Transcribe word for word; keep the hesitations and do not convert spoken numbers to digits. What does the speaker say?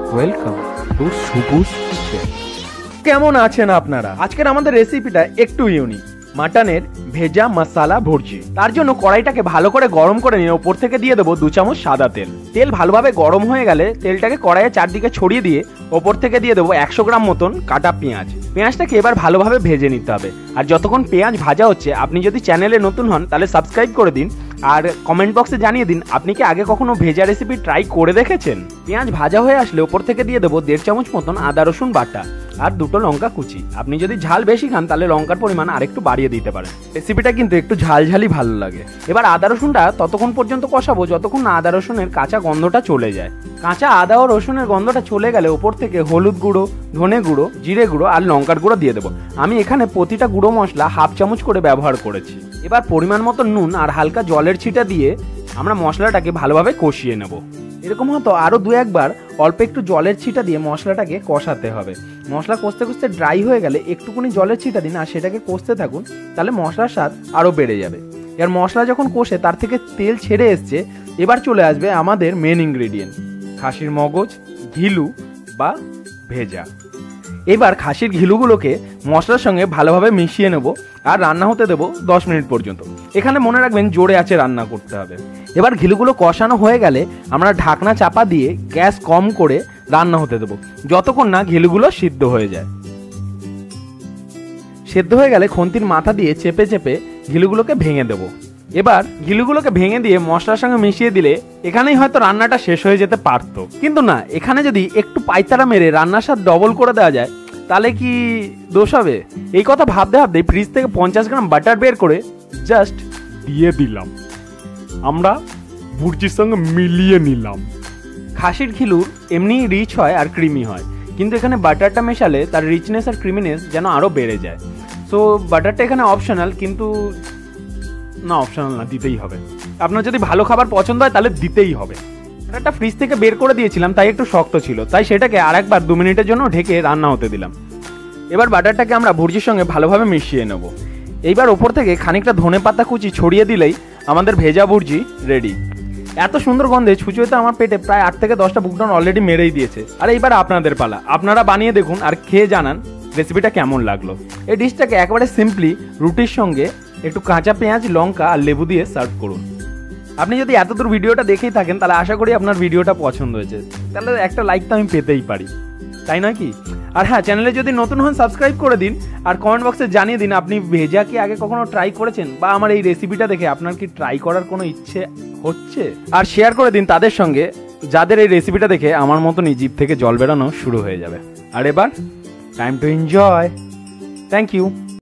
Welcome to শুভুস kitchen. কেমন আছেন আপনারা? আজকের আমাদের রেসিপিটা একটু ইউনিক, মাটনের ভেজা মশলা ভুর্জি। তার জন্য কড়াইটাকে ভালো করে গরম করে নিয়ে ওপর থেকে দিয়ে দেবো দু চামচ সাদা তেল। তেল ভালোভাবে গরম হয়ে গেলে তেলটাকে কড়াইয়ের চারদিকে ছড়িয়ে দিয়ে ওপর থেকে দিয়ে দেবো একশো গ্রাম মতন কাটা পেঁয়াজ। পেঁয়াজটাকে এবার ভালোভাবে ভেজে নিতে হবে। আর যতক্ষণ পেঁয়াজ ভাজা হচ্ছে, আপনি যদি চ্যানেলে নতুন হন তাহলে সাবস্ক্রাইব করে দিন, আর কমেন্ট বক্সে জানিয়ে দিন আপনি কি আগে কখনো ভেজা রেসিপি ট্রাই করে দেখেছেন। পেঁয়াজ ভাজা হয়ে আসলে ওপর থেকে দিয়ে দেবো দেড় চামচ মতন আদা রসুন বাটা আর দুটো লঙ্কা কুচি। আপনি যদি ঝাল বেশি খান তাহলে লঙ্কার পরিমাণ আরেকটু বাড়িয়ে দিতে পারেন। রেসিপিটা কিন্তু একটু ঝালঝালই ভালো লাগে। এবার আদা রসুনটা ততক্ষণ পর্যন্ত কষাবো যতক্ষণ না আদা রসুনের কাঁচা গন্ধটা চলে যায়। কাঁচা আদা ও রসুনের গন্ধটা চলে গেলে ওপর থেকে হলুদ গুঁড়ো, ধনে গুঁড়ো, জিরে গুঁড়ো আর লঙ্কার গুঁড়ো দিয়ে দেবো। আমি এখানে প্রতিটা গুঁড়ো মশলা হাফ চামচ করে ব্যবহার করেছি। এবার পরিমাণ মতো নুন আর হালকা জলের ছিটা দিয়ে আমরা মশলাটাকে ভালোভাবে কষিয়ে নেব। এরকম হয়তো আরও দু একবার অল্প একটু জলের ছিটা দিয়ে মশলাটাকে কষাতে হবে। মশলা কষতে কষতে ড্রাই হয়ে গেলে একটুকুনি জলের ছিটা দিন আর সেটাকে কষতে থাকুন, তাহলে মশলার স্বাদ আরও বেড়ে যাবে। এর মশলা যখন কষে তার থেকে তেল ছেড়ে এসছে, এবার চলে আসবে আমাদের মেন ইনগ্রেডিয়েন্ট, খাসির মগজ, ঘিলু বা ভেজা। এবার খাসির ঘিলুগুলোকে মশলার সঙ্গে ভালোভাবে মিশিয়ে নেব আর রান্না হতে দেবো দশ মিনিট পর্যন্ত। এখানে মনে রাখবেন জোরে আঁচে রান্না করতে হবে। এবার ঘিলুগুলো কষানো হয়ে গেলে আমরা ঢাকনা চাপা দিয়ে গ্যাস কম করে রান্না হতে দেবো যতক্ষণ না ঘিলুগুলো সিদ্ধ হয়ে যায়। সেদ্ধ হয়ে গেলে খুন্তির মাথা দিয়ে চেপে চেপে ঘিলুগুলোকে ভেঙে দেবো। এবার ঘিলুগুলোকে ভেঙে দিয়ে মশলার সঙ্গে মিশিয়ে দিলে এখানেই হয়তো রান্নাটা শেষ হয়ে যেতে পারতো, কিন্তু না, এখানে যদি একটু পাইতারা মেরে রান্নার স্বাদ ডবল করে দেওয়া যায় তাহলে কি দোষ হবে? এই কথা ভাবতে ভাবতে ফ্রিজ থেকে পঞ্চাশ গ্রাম বাটার বের করে জাস্ট দিয়ে দিলাম। আমরা ভুর্জির সঙ্গে মিলিয়ে নিলাম। খাসির ঘিলুর এমনি রিচ হয় আর ক্রিমি হয়, কিন্তু এখানে বাটারটা মেশালে তার রিচনেস আর ক্রিমিনেস যেন আরও বেড়ে যায়। সো বাটারটা এখানে অপশনাল, কিন্তু না, অপশনাল না, দিতেই হবে। আপনার যদি ভালো খাবার পছন্দ হয় তাহলে দিতেই হবে। বাটারটা ফ্রিজ থেকে বের করে দিয়েছিলাম তাই একটু শক্ত ছিল, তাই সেটাকে আরেকবার দু মিনিটের জন্য ঢেকে রান্না হতে দিলাম। এবার বাটারটাকে আমরা ভুর্জির সঙ্গে ভালোভাবে মিশিয়ে নেব। এইবার ওপর থেকে খানিকটা ধনে পাতা কুচি ছড়িয়ে দিলেই আমাদের ভেজা ভুর্জি রেডি। এত সুন্দর গন্ধে ছুঁচোতে আমার পেটে প্রায় আট থেকে দশটা বুকডাউন অলরেডি মেরেই দিয়েছে। আর এইবার আপনাদের পালা, আপনারা বানিয়ে দেখুন আর খেয়ে জানান রেসিপিটা কেমন লাগলো। এই ডিশটাকে একেবারে সিম্পলি রুটির সঙ্গে একটু কাঁচা পেঁয়াজ, লঙ্কা আর লেবু দিয়ে সার্ভ করুন। আপনি যদি এতদূর ভিডিওটা দেখেই থাকেন তাহলে আশা করি আপনার ভিডিওটা পছন্দ হয়েছে, তাহলে একটা লাইক তো আমি পেতেই পারি, তাই নয় কি? আর হ্যাঁ, চ্যানেলে যদি নতুন হন সাবস্ক্রাইব করে দিন আর কমেন্ট বক্সে জানিয়ে দিন আপনি ভেজা কি আগে কখনো ট্রাই করেছেন, বা আমার এই রেসিপিটা দেখে আপনার কি ট্রাই করার কোনো ইচ্ছে হচ্ছে। আর শেয়ার করে দিন তাদের সঙ্গে যাদের এই রেসিপিটা দেখে আমার মতনই জিভ থেকে জল বেরোনো শুরু হয়ে যাবে। আর এবার time to enjoy. Thank you.